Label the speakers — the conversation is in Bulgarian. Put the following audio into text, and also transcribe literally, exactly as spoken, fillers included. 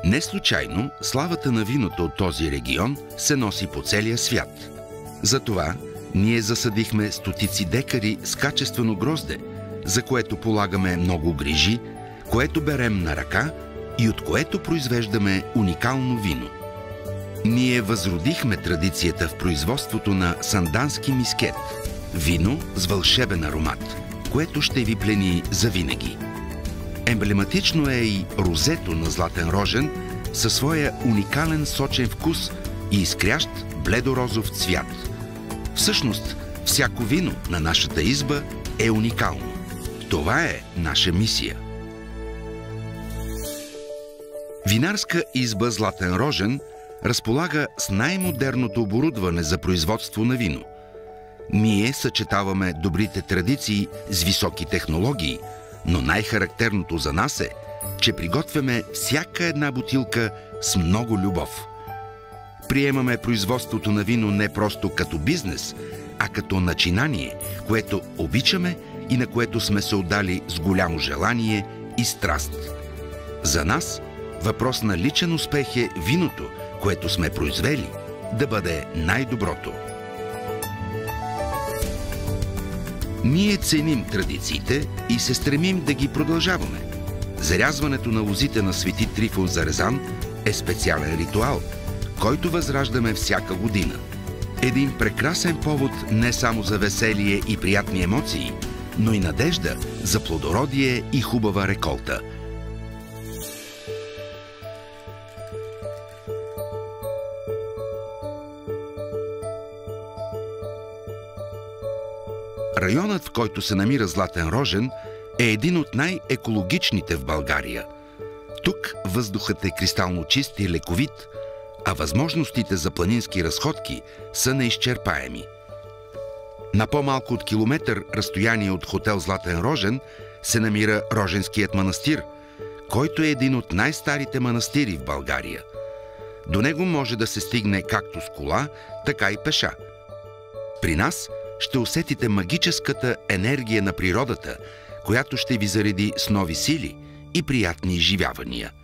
Speaker 1: Не случайно славата на виното от този регион се носи по целия свят. Затова ние засадихме стотици декари с качествено грозде, за което полагаме много грижи, което берем на ръка и от което произвеждаме уникално вино. Ние възродихме традицията в производството на сандански мискет – вино с вълшебен аромат, което ще ви плени завинаги. Емблематично е и розето на Златен Рожен със своя уникален сочен вкус и изкрящ бледорозов цвят. Всъщност, всяко вино на нашата изба е уникално. Това е наша мисия. Винарска изба Златен Рожен разполага с най-модерното оборудване за производство на вино. Ние съчетаваме добрите традиции с високи технологии, но най-характерното за нас е, че приготвяме всяка една бутилка с много любов. Приемаме производството на вино не просто като бизнес, а като начинание, което обичаме и на което сме се отдали с голямо желание и страст. За нас въпрос на личен успех е виното, което сме произвели, да бъде най-доброто. Ние ценим традициите и се стремим да ги продължаваме. Зарязването на лозите на Свети Трифон Зарезан е специален ритуал, който възраждаме всяка година. Един прекрасен повод не само за веселие и приятни емоции, но и надежда за плодородие и хубава реколта. Районът, в който се намира Златен Рожен, е един от най-екологичните в България. Тук въздухът е кристално чист и лековит, а възможностите за планински разходки са неизчерпаеми. На по-малко от километър разстояние от хотел Златен Рожен се намира Роженският манастир, който е един от най-старите манастири в България. До него може да се стигне както с кола, така и пеша. При нас ще усетите магическата енергия на природата, която ще ви зареди с нови сили и приятни изживявания.